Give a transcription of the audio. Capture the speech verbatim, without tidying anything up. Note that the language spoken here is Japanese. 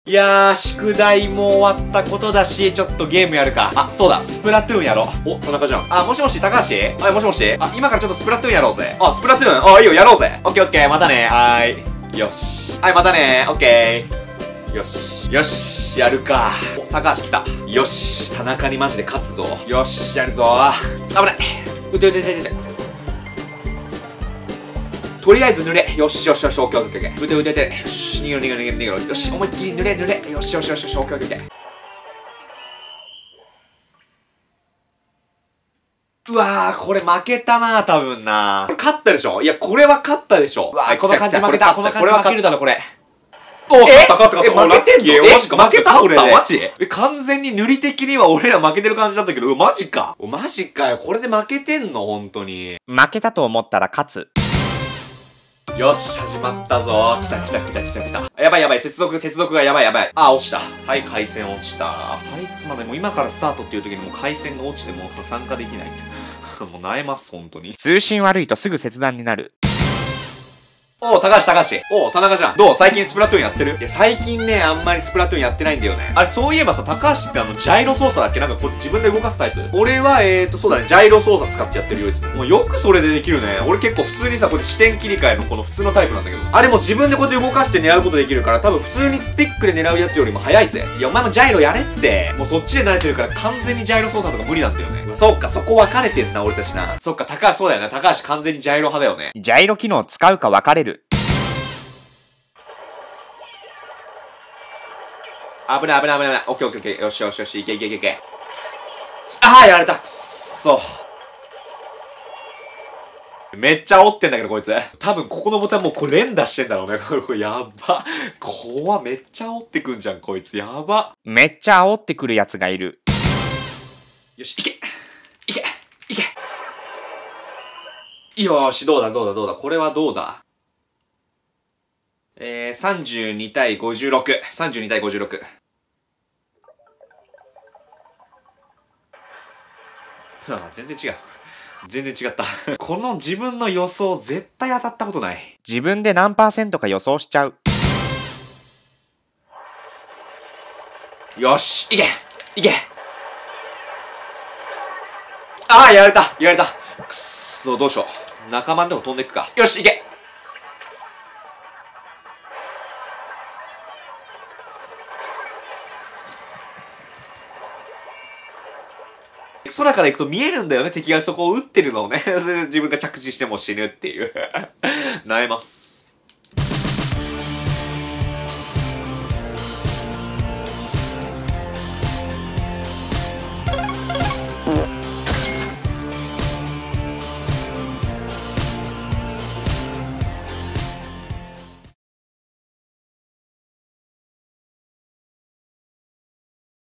いやー、宿題も終わったことだし、ちょっとゲームやるか。あ、そうだ、スプラトゥーンやろう。お、田中じゃん。あ、もしもし、高橋はい、もしもしあ、今からちょっとスプラトゥーンやろうぜ。あ、スプラトゥーンあ、いいよ、やろうぜ。オッケーオッケー、またね。はーい。よし。はい、またね。オッケー。よし。よし、やるか。お、高橋来た。よし、田中にマジで勝つぞ。よし、やるぞ。危ない。うてうてうてうて。とりあえず濡れ。よしよしよし、オッケーオッケーオッケー。うてうてうて。よし、逃げろ逃げろ逃げろ逃げろ。よし、思いっきり濡れ濡れ。よしよしよしよし、オッケーオッケーオッケー。うわー、これ負けたなー、多分なー。勝ったでしょ？いや、これは勝ったでしょ。うわー、この感じ負けた。この感じ負けるだろ、これ。お、勝った勝った勝った。負けてんの？え、マジか負けたこれ。マジ？え、完全に塗り的には俺ら負けてる感じだったけど、マジか。マジかよ。これで負けてんの？本当に。 負けたと思ったら勝つ。 よし、始まったぞ。来た来た来た来た来た。やばいやばい、接続、接続がやばいやばい。あ、落ちた。はい、回線落ちた。はい、つまりもう今からスタートっていう時にもう回線が落ちてもう参加できない。もう萎えます、本当に。 通信悪いとすぐ切断になる。 おう、高橋高橋。おう、田中じゃん。どう？最近スプラトゥーンやってる？いや、最近ね、あんまりスプラトゥーンやってないんだよね。あれ、そういえばさ、高橋ってあの、ジャイロ操作だっけ？なんかこうやって自分で動かすタイプ？俺は、えーと、そうだね、ジャイロ操作使ってやってるよ、いつも。もうよくそれでできるね。俺結構普通にさ、こうやって視点切り替えのこの普通のタイプなんだけど。あれも自分でこうやって動かして狙うことできるから、多分普通にスティックで狙うやつよりも早いぜ。いや、お前もジャイロやれって。もうそっちで慣れてるから完全にジャイロ操作とか無理なんだよね。そっか、そこ分かれてんな、俺たちな。そっか、高橋そうだよね。高橋完全にジャイロ派だよね。 ジャイロ機能使うか分かれる。 危ない危ない危ない危ない。オッケーオッケーオッケー。よしよしよし。いけいけいけいけ。ああ、やられた。くっそ。めっちゃ煽ってんだけど、こいつ。多分、ここのボタンもうこれ連打してんだろうね。これ、やば。怖めっちゃ煽ってくんじゃん、こいつ。やば。 めっちゃ煽ってくるやつがいる。 よし、いけいけいけよーし、どうだどうだどうだ。これはどうだえー、さんじゅうに対ごじゅうろく。さんじゅうに対ごじゅうろく。全然違う。全然違った。この自分の予想絶対当たったことない。 自分で何パーセントか予想しちゃう。 よし、いけいけああ、やられたやられた。くっそ、どうしよう。仲間のとこ飛んでくか。よし、いけ空から行くと見えるんだよね、敵がそこを撃ってるのをね。自分が着地しても死ぬっていう。萎えます。